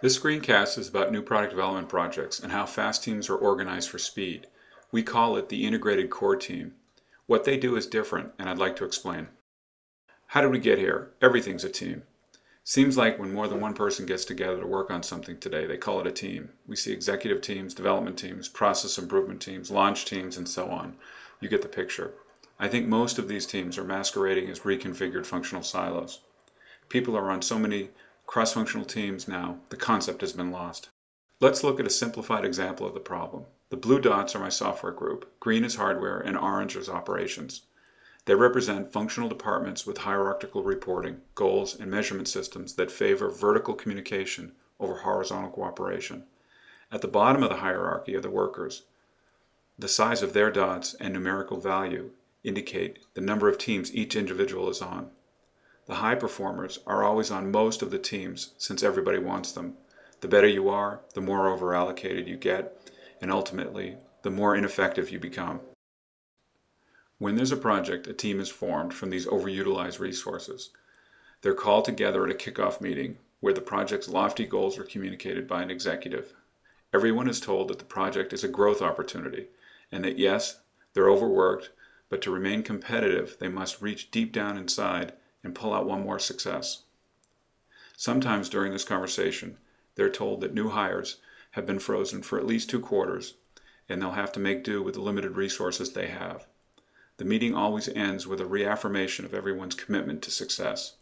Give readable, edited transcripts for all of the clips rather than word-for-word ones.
This screencast is about new product development projects and how fast teams are organized for speed. We call it the Integrated Core Team. What they do is different, and I'd like to explain. How did we get here? Everything's a team. Seems like when more than one person gets together to work on something today, they call it a team. We see executive teams, development teams, process improvement teams, launch teams, and so on. You get the picture. I think most of these teams are masquerading as reconfigured functional silos. People are on so many cross-functional teams now, the concept has been lost. Let's look at a simplified example of the problem. The blue dots are my software group, green is hardware, and orange is operations. They represent functional departments with hierarchical reporting, goals, and measurement systems that favor vertical communication over horizontal cooperation. At the bottom of the hierarchy are the workers. The size of their dots and numerical value indicate the number of teams each individual is on. The high performers are always on most of the teams since everybody wants them. The better you are, the more overallocated you get, and ultimately, the more ineffective you become. When there's a project, a team is formed from these overutilized resources. They're called together at a kickoff meeting where the project's lofty goals are communicated by an executive. Everyone is told that the project is a growth opportunity and that yes, they're overworked, but to remain competitive, they must reach deep down inside and pull out one more success. Sometimes during this conversation, they're told that new hires have been frozen for at least 2 quarters, and they'll have to make do with the limited resources they have. The meeting always ends with a reaffirmation of everyone's commitment to success.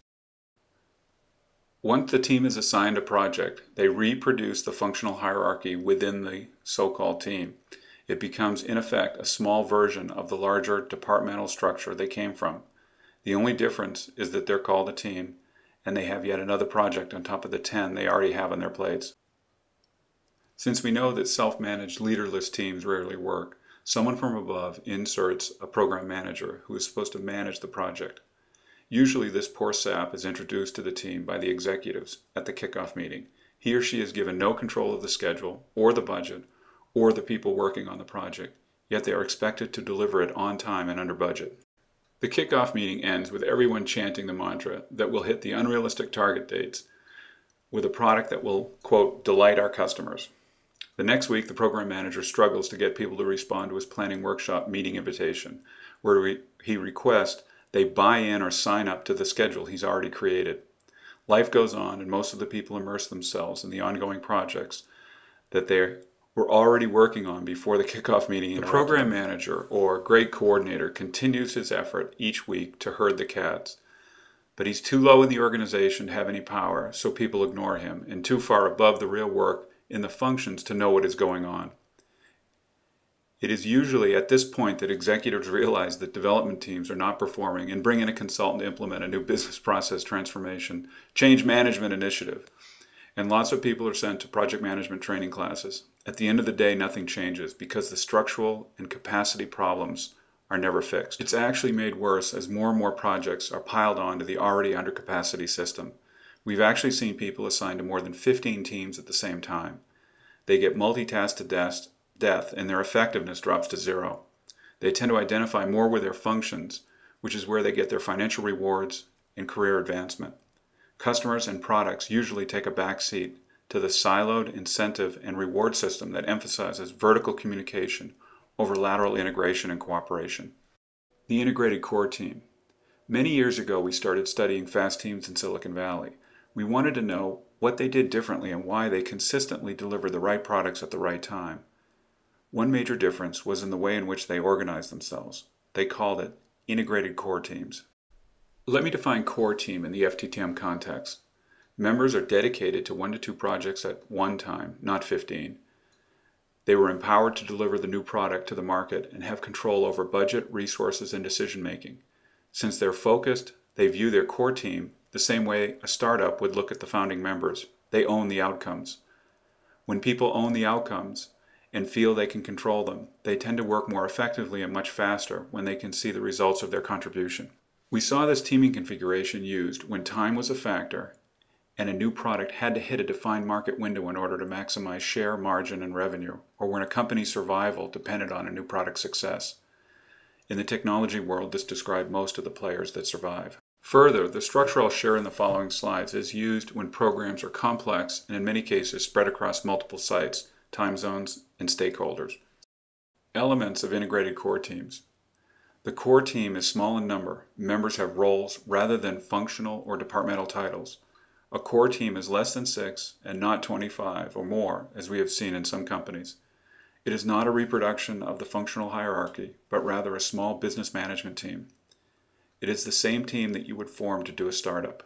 Once the team is assigned a project, they reproduce the functional hierarchy within the so-called team. It becomes, in effect, a small version of the larger departmental structure they came from. The only difference is that they're called a team, and they have yet another project on top of the 10 they already have on their plates. Since we know that self-managed leaderless teams rarely work, someone from above inserts a program manager who is supposed to manage the project. Usually this poor sap is introduced to the team by the executives at the kickoff meeting. He or she is given no control of the schedule, or the budget, or the people working on the project, yet they are expected to deliver it on time and under budget. The kickoff meeting ends with everyone chanting the mantra that will hit the unrealistic target dates with a product that will, quote, delight our customers. The next week, the program manager struggles to get people to respond to his planning workshop meeting invitation, where he requests they buy in or sign up to the schedule he's already created. Life goes on, and most of the people immerse themselves in the ongoing projects that they were already working on before the kickoff meeting. The program manager or great coordinator continues his effort each week to herd the cats. But he's too low in the organization to have any power, so people ignore him, and too far above the real work in the functions to know what is going on. It is usually at this point that executives realize that development teams are not performing and bring in a consultant to implement a new business process transformation, change management initiative. And lots of people are sent to project management training classes. At the end of the day, nothing changes because the structural and capacity problems are never fixed. It's actually made worse as more and more projects are piled onto the already under capacity system. We've actually seen people assigned to more than 15 teams at the same time. They get multitasked to death and their effectiveness drops to 0. They tend to identify more with their functions, which is where they get their financial rewards and career advancement. Customers and products usually take a back seat to the siloed incentive and reward system that emphasizes vertical communication over lateral integration and cooperation. The Integrated Core Team. Many years ago, we started studying fast teams in Silicon Valley. We wanted to know what they did differently and why they consistently delivered the right products at the right time. One major difference was in the way in which they organized themselves. They called it Integrated Core Teams. Let me define core team in the FTTM context. Members are dedicated to 1 to 2 projects at one time, not 15. They were empowered to deliver the new product to the market and have control over budget, resources, and decision making. Since they're focused, they view their core team the same way a startup would look at the founding members. They own the outcomes. When people own the outcomes and feel they can control them, they tend to work more effectively and much faster when they can see the results of their contribution. We saw this teaming configuration used when time was a factor and a new product had to hit a defined market window in order to maximize share, margin, and revenue, or when a company's survival depended on a new product's success. In the technology world, this described most of the players that survive. Further, the structure I'll share in the following slides is used when programs are complex and in many cases spread across multiple sites, time zones, and stakeholders. Elements of integrated core teams. The core team is small in number. Members have roles rather than functional or departmental titles. A core team is less than 6 and not 25 or more, as we have seen in some companies. It is not a reproduction of the functional hierarchy, but rather a small business management team. It is the same team that you would form to do a startup.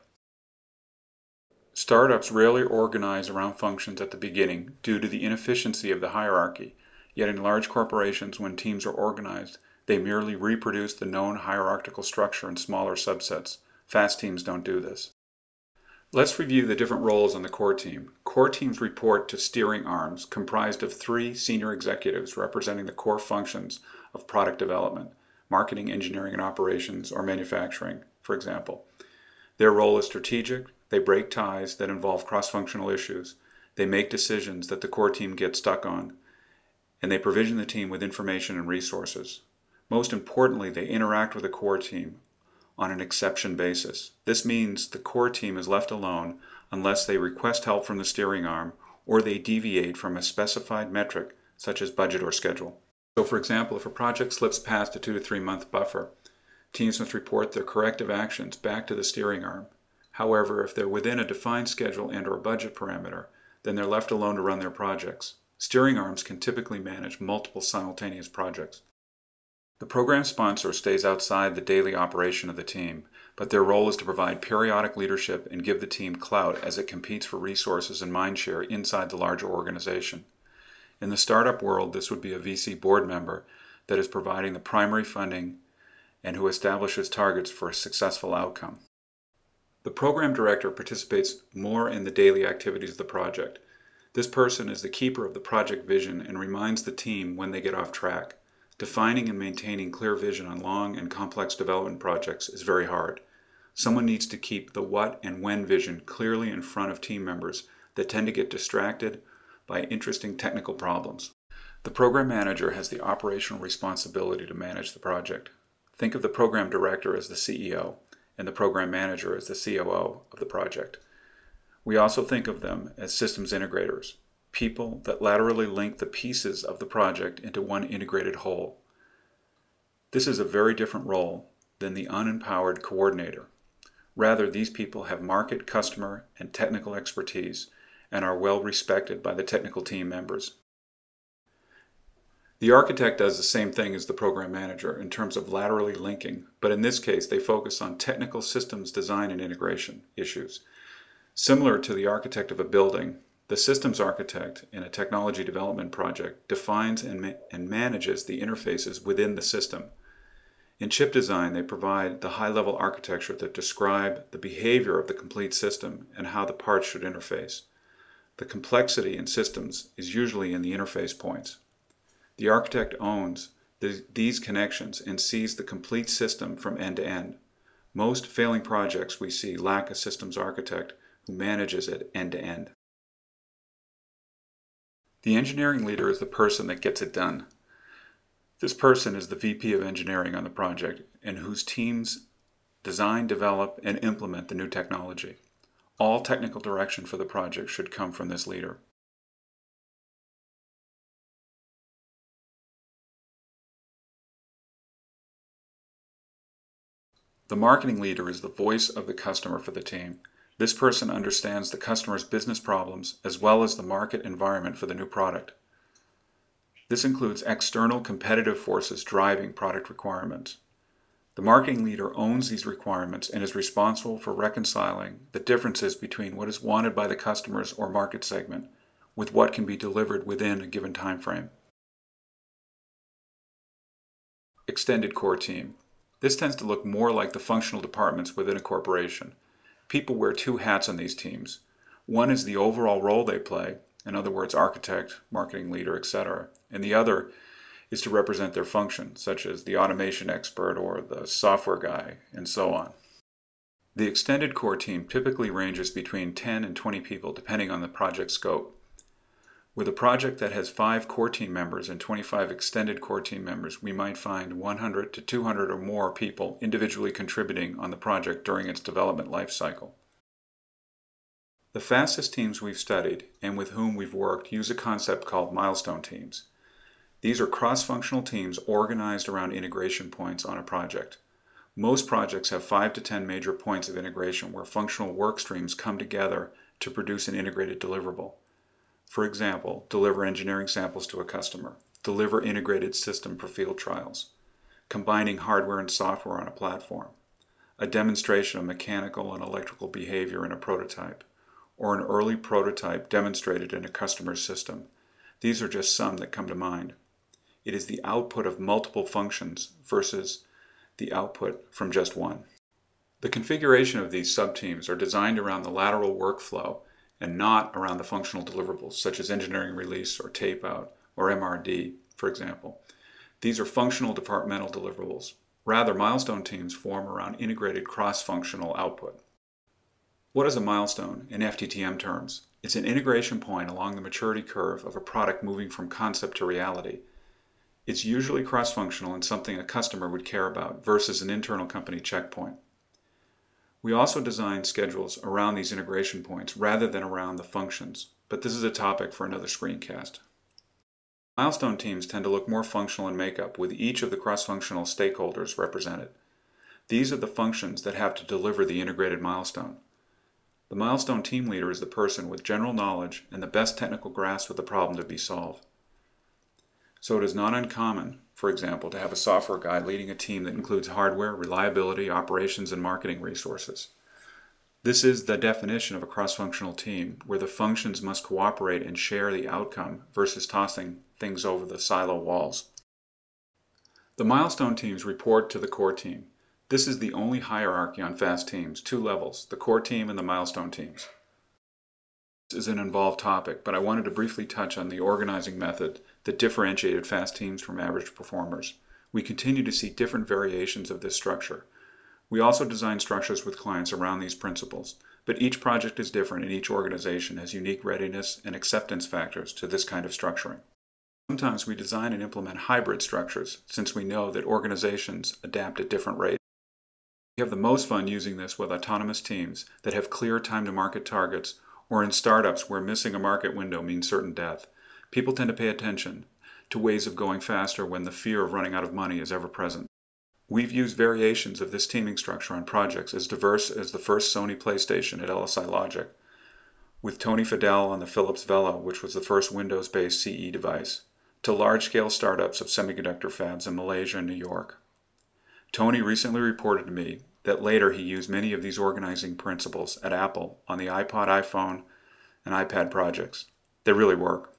Startups rarely organize around functions at the beginning due to the inefficiency of the hierarchy, yet in large corporations, when teams are organized, they merely reproduce the known hierarchical structure in smaller subsets. Fast teams don't do this. Let's review the different roles on the core team. Core teams report to steering arms comprised of 3 senior executives representing the core functions of product development, marketing, engineering, and operations, or manufacturing, for example. Their role is strategic. They break ties that involve cross-functional issues. They make decisions that the core team gets stuck on, and they provision the team with information and resources. Most importantly, they interact with the core team on an exception basis. This means the core team is left alone unless they request help from the steering arm or they deviate from a specified metric such as budget or schedule. So for example, if a project slips past a 2 to 3 month buffer, teams must report their corrective actions back to the steering arm. However, if they're within a defined schedule and or budget parameter, then they're left alone to run their projects. Steering arms can typically manage multiple simultaneous projects. The program sponsor stays outside the daily operation of the team, but their role is to provide periodic leadership and give the team clout as it competes for resources and mindshare inside the larger organization. In the startup world, this would be a VC board member that is providing the primary funding and who establishes targets for a successful outcome. The program director participates more in the daily activities of the project. This person is the keeper of the project vision and reminds the team when they get off track. Defining and maintaining clear vision on long and complex development projects is very hard. Someone needs to keep the what and when vision clearly in front of team members that tend to get distracted by interesting technical problems. The program manager has the operational responsibility to manage the project. Think of the program director as the CEO and the program manager as the COO of the project. We also think of them as systems integrators, people that laterally link the pieces of the project into one integrated whole. This is a very different role than the unempowered coordinator. Rather, these people have market, customer, and technical expertise and are well respected by the technical team members. The architect does the same thing as the program manager in terms of laterally linking, but in this case they focus on technical systems design and integration issues. Similar to the architect of a building, the systems architect in a technology development project defines and manages the interfaces within the system. In chip design, they provide the high-level architecture that describe the behavior of the complete system and how the parts should interface. The complexity in systems is usually in the interface points. The architect owns these connections and sees the complete system from end to end. Most failing projects we see lack a systems architect who manages it end to end. The engineering leader is the person that gets it done. This person is the VP of engineering on the project and whose teams design, develop, and implement the new technology. All technical direction for the project should come from this leader. The marketing leader is the voice of the customer for the team. This person understands the customer's business problems as well as the market environment for the new product. This includes external competitive forces driving product requirements. The marketing leader owns these requirements and is responsible for reconciling the differences between what is wanted by the customers or market segment with what can be delivered within a given time frame. Extended core team. This tends to look more like the functional departments within a corporation. People wear 2 hats on these teams. One is the overall role they play, in other words, architect, marketing leader, etc. And the other is to represent their function, such as the automation expert or the software guy, and so on. The extended core team typically ranges between 10 and 20 people depending on the project scope. With a project that has 5 core team members and 25 extended core team members, we might find 100 to 200 or more people individually contributing on the project during its development life cycle. The fastest teams we've studied and with whom we've worked use a concept called milestone teams. These are cross-functional teams organized around integration points on a project. Most projects have 5 to 10 major points of integration where functional work streams come together to produce an integrated deliverable. For example, deliver engineering samples to a customer, deliver integrated system for field trials, combining hardware and software on a platform, a demonstration of mechanical and electrical behavior in a prototype, or an early prototype demonstrated in a customer's system. These are just some that come to mind. It is the output of multiple functions versus the output from just one. The configuration of these subteams are designed around the lateral workflow and not around the functional deliverables, such as engineering release or tape out or MRD, for example. These are functional departmental deliverables. Rather, milestone teams form around integrated cross-functional output. What is a milestone in FTTM terms? It's an integration point along the maturity curve of a product moving from concept to reality. It's usually cross-functional and something a customer would care about versus an internal company checkpoint. We also design schedules around these integration points rather than around the functions, but this is a topic for another screencast. Milestone teams tend to look more functional in makeup, with each of the cross-functional stakeholders represented. These are the functions that have to deliver the integrated milestone. The milestone team leader is the person with general knowledge and the best technical grasp of the problem to be solved. So it is not uncommon, for example, to have a software guy leading a team that includes hardware, reliability, operations, and marketing resources. This is the definition of a cross-functional team, where the functions must cooperate and share the outcome versus tossing things over the silo walls. The milestone teams report to the core team. This is the only hierarchy on fast teams, 2 levels, the core team and the milestone teams. This is an involved topic, but I wanted to briefly touch on the organizing method that differentiated fast teams from average performers. We continue to see different variations of this structure. We also design structures with clients around these principles, but each project is different and each organization has unique readiness and acceptance factors to this kind of structuring. Sometimes we design and implement hybrid structures, since we know that organizations adapt at different rates. We have the most fun using this with autonomous teams that have clear time-to-market targets, or in startups where missing a market window means certain death. People tend to pay attention to ways of going faster when the fear of running out of money is ever present. We've used variations of this teaming structure on projects as diverse as the first Sony PlayStation at LSI Logic, with Tony Fadell on the Philips Velo, which was the first Windows-based CE device, to large-scale startups of semiconductor fabs in Malaysia and New York. Tony recently reported to me that later he used many of these organizing principles at Apple on the iPod, iPhone, and iPad projects. They really work.